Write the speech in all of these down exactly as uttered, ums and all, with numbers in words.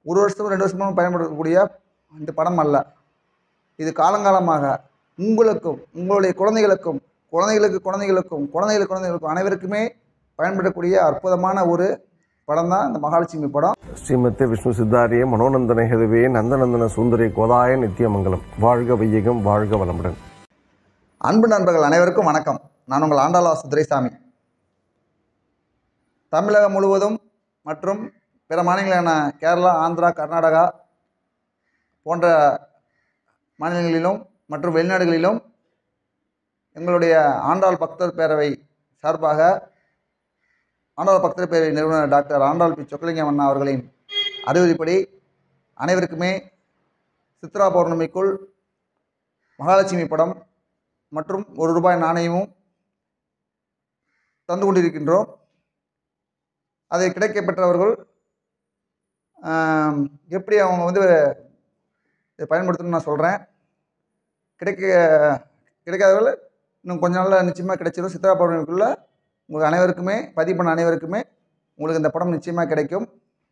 ஒரு வருஷம் ரெண்டு வருஷமும் பயன்படுத்தக்கூடிய இந்த படம் அல்ல. இது காலங்காலமாக உங்களுக்கும் உங்களுடைய குழந்தைகளுக்கும் குழந்தைகளுக்கு குழந்தைகளுக்கும் குழந்தைகளுக்கு குழந்தைகளுக்கும் அனைவருக்குமே பயன்படக்கூடிய அற்புதமான ஒரு படம் தான் இந்த மகாலட்சுமி படம். ஸ்ரீமதி விஷ்ணு சித்தாரிய மனோநந்தன ஹெதுவே நந்தநந்தன சுந்தரி கோதாய நித்தியமங்கலம். வாழ்க வையகம், வாழ்க வளமுடன். அன்பு நண்பர்கள் அனைவருக்கும் வணக்கம். நான் உங்கள் ஆண்டாள் வாஸ்து துரைசாமி. தமிழகம் முழுவதும் மற்றும் பிற மாநிலங்களான கேரளா, ஆந்திரா, கர்நாடகா போன்ற மாநிலங்களிலும் மற்றும் வெளிநாடுகளிலும் எங்களுடைய ஆண்டாள் பக்தர் பேரவை சார்பாக ஆண்டாள் பக்தர் பேரவை நிறுவனர் டாக்டர் ஆண்டாள் பி சொக்கலிங்கம் அண்ணா அவர்களின் அறிவுரைப்படி அனைவருக்குமே சித்ரா பௌர்ணமிக்குள் மகாலட்சுமி படம் மற்றும் ஒரு ரூபாய் நாணயமும் தந்து கொண்டிருக்கின்றோம். அதை கிடைக்கப்பெற்றவர்கள் எப்படி அவங்க வந்து இதை பயன்படுத்தணும்னு நான் சொல்கிறேன். கிடைக்க கிடைக்காதவர்கள் இன்னும் கொஞ்ச நாளில் நிச்சயமாக கிடைச்சிடும். சித்ரா பௌர்ணமிக்குள்ளே உங்களுக்கு அனைவருக்குமே பதிவு பண்ண அனைவருக்குமே உங்களுக்கு இந்த படம் நிச்சயமாக கிடைக்கும்.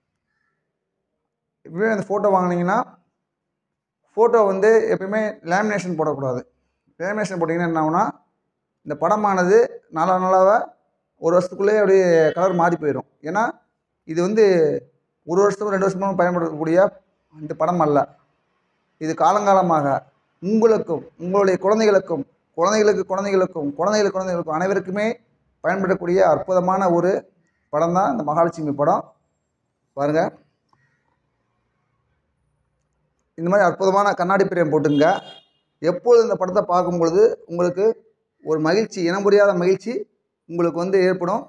இப்போவே அந்த ஃபோட்டோ வாங்கினீங்கன்னா ஃபோட்டோ வந்து எப்பயுமே லேமினேஷன் போடக்கூடாது. லேமினேஷன் போட்டிங்கன்னா என்ன ஆகுனா இந்த படமானது நாளா நாளாக ஒரு வருஷத்துக்குள்ளேயே அப்படியே கலர் மாறி போயிடும். ஏன்னா இது வந்து ஒரு வருஷத்துக்கும் ரெண்டு வருஷமும் பயன்படுத்தக்கூடிய இந்த படம் அல்ல. இது காலங்காலமாக உங்களுக்கும் உங்களுடைய குழந்தைகளுக்கும் குழந்தைகளுக்கு குழந்தைகளுக்கும் குழந்தைகளுக்கு குழந்தைகளுக்கும் அனைவருக்குமே பயன்படக்கூடிய அற்புதமான ஒரு படம் தான் இந்த மகாலட்சுமி படம். பாருங்கள், இந்த மாதிரி அற்புதமான கண்ணாடி பிரேம் போட்டுங்க. எப்பொழுது இந்த படத்தை பார்க்கும் பொழுது உங்களுக்கு ஒரு மகிழ்ச்சி, இனம் புரியாத மகிழ்ச்சி உங்களுக்கு வந்து ஏற்படும்.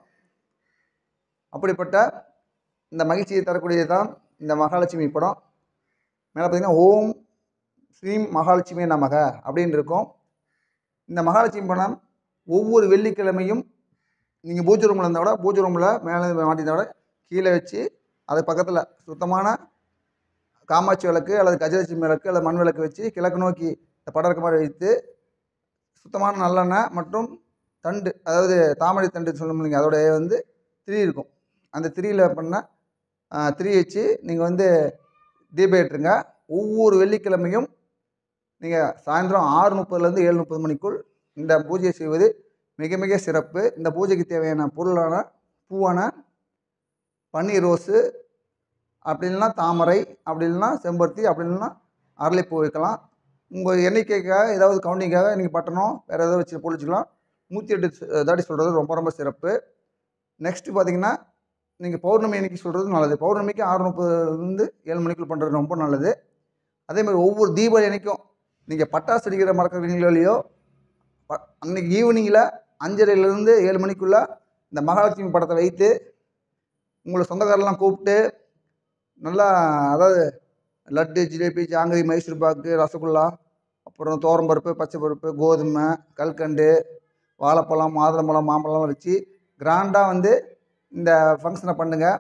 அப்படிப்பட்ட இந்த மகிழ்ச்சியை தரக்கூடியது தான் இந்த மகாலட்சுமி படம். மேலே பார்த்திங்கன்னா ஓம் ஸ்ரீம் மகாலட்சுமி நமக அப்படின்னு இருக்கும். இந்த மகாலட்சுமி படம் ஒவ்வொரு வெள்ளிக்கிழமையும் நீங்கள் பூஜை ரூமில் இருந்தால் கூட பூஜை ரூமில் மேலே மாட்டியிருந்தா கூட கீழே வச்சு அது பக்கத்தில் சுத்தமான காமாட்சி விளக்கு அல்லது கஜலட்சுமி விளக்கு அல்லது மண் விளக்கு வச்சு கிழக்கு நோக்கி இந்த படம் இருக்க மாதிரி வைத்து சுத்தமான நல்லெண்ணெய் மற்றும் தண்டு, அதாவது தாமரை தண்டு சொல்ல முடியுங்க, அதோடைய வந்து திரி இருக்கும். அந்த திரியில் பண்ண திரி வச்சு நீங்கள் வந்து தீபம் ஏற்றுங்க. ஒவ்வொரு வெள்ளிக்கிழமையும் நீங்கள் சாயந்தரம் ஆறு முப்பதுலேருந்து ஏழு முப்பது மணிக்குள் இந்த பூஜையை செய்வது மிக மிக சிறப்பு. இந்த பூஜைக்கு தேவையான பொருளான பூவான பன்னீர் ரோஸு, அப்படி இல்லைன்னா தாமரை, அப்படி இல்லைன்னா செம்பருத்தி, அப்படி இல்லைன்னா அரளிப்பூ வைக்கலாம். உங்கள் எண்ணிக்கைக்காக ஏதாவது கவுண்டிங்காக நீங்கள் பட்டணம் வேறு ஏதாவது வச்சு பொழிச்சிக்கலாம். நூற்றி எட்டு தாட்டி சொல்கிறது ரொம்ப ரொம்ப சிறப்பு. நெக்ஸ்ட்டு பார்த்திங்கன்னா நீங்கள் பௌர்ணமி அன்றைக்கி சொல்கிறது நல்லது. பௌர்ணமிக்கு ஆறு முப்பதுலேருந்து ஏழு மணிக்குள் பண்ணுறது ரொம்ப நல்லது. அதேமாதிரி ஒவ்வொரு தீபாவளி அன்றைக்கும் நீங்கள் பட்டாசு அடிக்கிற மறக்கிறீங்களோ இல்லையோ, ப அன்றைக்கி ஈவினிங்கில் அஞ்சரைலேருந்து ஏழு மணிக்குள்ளே இந்த மகாலட்சுமி படத்தை வைத்து உங்களை சொந்தக்காரெல்லாம் கூப்பிட்டு நல்லா, அதாவது லட்டு, ஜிலேபி, ஜாங்கிரி, மைசூர் பாக்கு, ரசகுல்லா, அப்புறம் தோரம்பருப்பு, பச்சை பருப்பு, கோதுமை, கல்கண்டு, வாழைப்பழம், மாதுளம்பழம், மாம்பழம்லாம் வச்சு கிராண்டாக வந்து இந்த ஃபங்க்ஷனை பண்ணுங்கள்.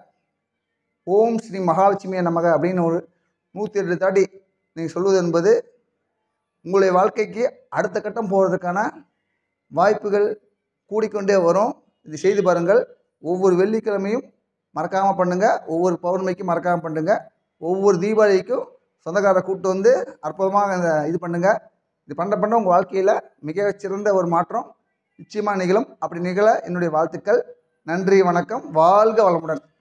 ஓம் ஸ்ரீ மகாலட்சுமியை நமக அப்படின்னு ஒரு நூற்றி எட்டு தாட்டி நீங்கள் சொல்வது என்பது உங்களுடைய வாழ்க்கைக்கு அடுத்த கட்டம் போகிறதுக்கான வாய்ப்புகள் கூடிக்கொண்டே வரும். இது செய்து பாருங்கள். ஒவ்வொரு வெள்ளிக்கிழமையும் மறக்காமல் பண்ணுங்கள். ஒவ்வொரு பௌர்ணமிக்கும் மறக்காமல் பண்ணுங்கள். ஒவ்வொரு தீபாவளிக்கும் சொந்தக்காரரை கூப்பிட்டு வந்து அற்புதமாக இந்த இது பண்ணுங்கள். இது பண்ண பண்ண உங்கள் வாழ்க்கையில் மிகச்சிறந்த ஒரு மாற்றம் நிச்சயமாக நிகழும். அப்படி நிகழ என்னுடைய வாழ்த்துக்கள். நன்றி, வணக்கம், வாழ்க வளமுடன்.